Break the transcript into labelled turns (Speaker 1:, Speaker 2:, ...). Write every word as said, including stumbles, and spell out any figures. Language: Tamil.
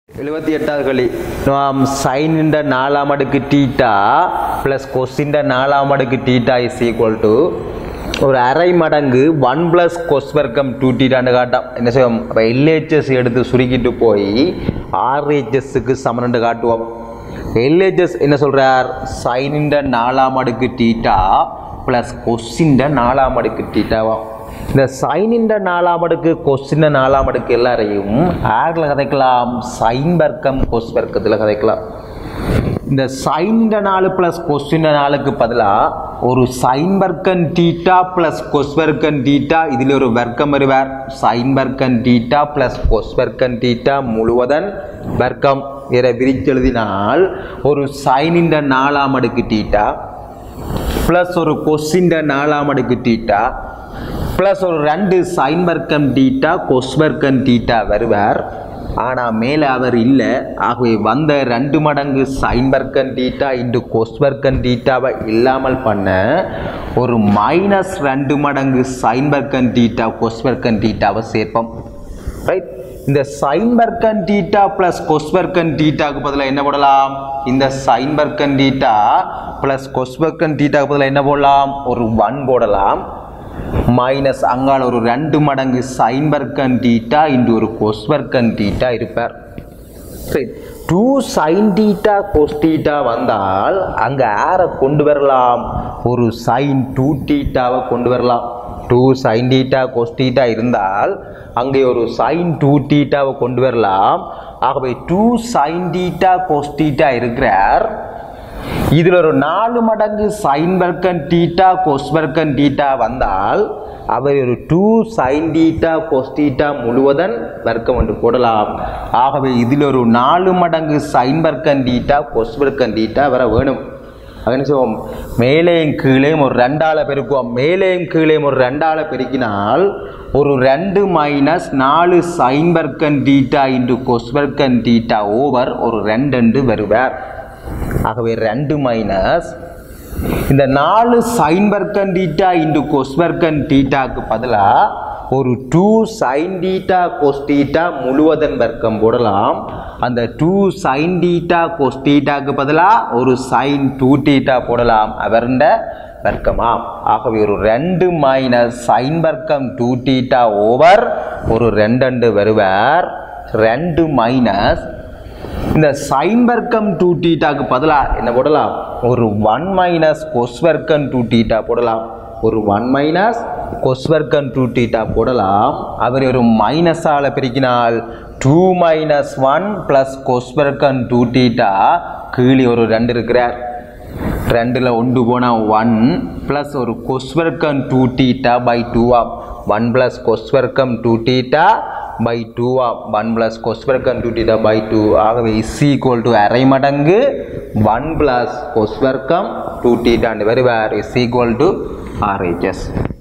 Speaker 1: எழுபத்தி எட்டாவது களி நாம் sin இந்த நாலாம் அடுக்கு தீட்டா plus cos இந்த நாலாம் அடுக்கு தீட்டா is equal to ஒரு அரை மடங்கு one plus cos வர்க்கம் two தீட்டான்னு காட்டும். என்ன செய்வோம்? அப்போ L H S எடுத்து சுருக்கிட்டு போய் R H S க்கு சமன்னு காட்டுவோம். L H S என்ன சொல்றார்? sin இந்த நாலாம் அடுக்கு தீட்டா plus cos இந்த நாலாம் அடுக்கு தீட்டாவா. இந்த sin இந்த நாலாம் அடுக்கு cos இந்த நாலாம் அடுக்கு எல்லாரையும் ஆர்ல கதைக்கலாம், sin வர்க்கம் cos வர்க்கத்தில் கதைக்கலாம். இந்த sin இந்த நாலு பிளஸ் cos இந்த நாலுக்கு பதிலாக ஒரு sin வர்க்கம் தீட்டா பிளஸ் cos வர்க்கம் தீட்டா, இதில் ஒரு வர்க்கம் வருவார். sin வர்க்கம் தீட்டா பிளஸ் cos வர்க்கம் தீட்டா முழுவதன் வர்க்கம் இதை விரிச்செழுதினால் ஒரு sin இந்த நாலாம் அடுக்கு தீட்டா பிளஸ் ஒரு cos இந்த நாலாம் அடுக்கு தீட்டா பிளஸ் ஒரு ரெண்டு sin வர்க்கம் தீட்டா cos வர்க்கம் தீட்டா வருவார். ஆனால் மேலே அவர் இல்லை. ஆகவே வந்த ரெண்டு மடங்கு sin வர்க்கம் தீட்டா இன்டு cos வர்க்கம் தீட்டாவை இல்லாமல் பண்ண ஒரு மைனஸ் ரெண்டு மடங்கு sin வர்க்கம் தீட்டா cos வர்க்கம் தீட்டாவை சேர்ப்போம். ரைட், இந்த sin வர்க்கம் தீட்டா பிளஸ் cos வர்க்கம் தீட்டாக்கு பதிலாக என்ன போடலாம்? இந்த sin வர்க்கம் தீட்டா பிளஸ் cos வர்க்கம் தீட்டாக்கு பதிலாக என்ன போடலாம்? ஒரு ஒன் போடலாம். மைனஸ் அங்கால ஒரு ரெண்டு மடங்கு sin வர்க்கம் தீட்டா இன்டு ஒரு cos வர்க்கம் தீட்டா இருப்பார். சரி, two sin theta cos theta வந்தால் அங்கே ஆரை கொண்டு வரலாம்? ஒரு sin டூ தீட்டாவை கொண்டு வரலாம். Two sin theta cos theta இருந்தால் அங்கே ஒரு sin டூ தீட்டாவை கொண்டு வரலாம். ஆகவே two sin theta cos theta இருக்கிறார். இதில் ஒரு நாலு மடங்கு sin வர்க்கம் தீட்டா cos வர்க்கம் தீட்டா வந்தால் அவர் ஒரு two sin theta cos theta முழுவதன் வர்க்கம் என்று போடலாம். ஆகவே இதில் ஒரு நாலு மடங்கு sin வர்க்கம் தீட்டா cos வர்க்கம் தீட்டா வர வேணும். செய்வோம், மேலேயும் கீழேயும் ஒரு ரெண்டால பெருக்குவோம். மேலேயும் கீழேயும் ஒரு ரெண்டால பெருக்கினால் ஒரு ரெண்டு மைனஸ் நாலு sin வர்க்கம் தீட்டா இன்டு cos வர்க்கம் தீட்டா ஓவர் ஒரு ரெண்டு வருவார். ஆகவே ரெண்டு மைனஸ் இந்த நாலு sin வர்க்கம் தீட்டா இன்டு cos வர்க்கம் தீட்டாக்கு பதிலாக ஒரு two sin theta cos theta முழுவதன் வர்க்கம் போடலாம். அந்த டூ sin தீட்டா cos தீட்டாக்கு பதிலாக ஒரு sin டூ தீட்டா போடலாம். அவர்ந்த வர்க்கமாம். ஆகவே ஒரு ரெண்டு மைனஸ் sin வர்க்கம் டூ தீட்டா ஓவர் ஒரு ரெண்டு வருவார். ரெண்டு மைனஸ் இந்த sin வர்க்கம் டூ தீட்டாக்கு பதிலாக என்ன போடலாம்? ஒரு ஒன் மைனஸ் cos வர்க்கம் டூ தீட்டா போடலாம். ஒரு ஒன் மைனஸ் cos வர்க்கம் டூ தீட்டா போடலாம். அவர் ஒரு மைனஸால் பிரிக்கினால் two minus one plus cos வர்க்கம் டூ தீட்டா கீழே ஒரு ரெண்டு இருக்கிறார். ரெண்டில் ஒன்று போனால் ஒன் ப்ளஸ் ஒரு cos வர்க்கம் two theta by two of one plus cos வர்க்கம் two theta by two of one plus cos வர்க்கம் டூ தீட்டா by டூ. ஆகவே is equal to அரை மடங்கு ஒன் plus cos வர்க்கம் டூ தீட்டா வருவார். is equal to R H S.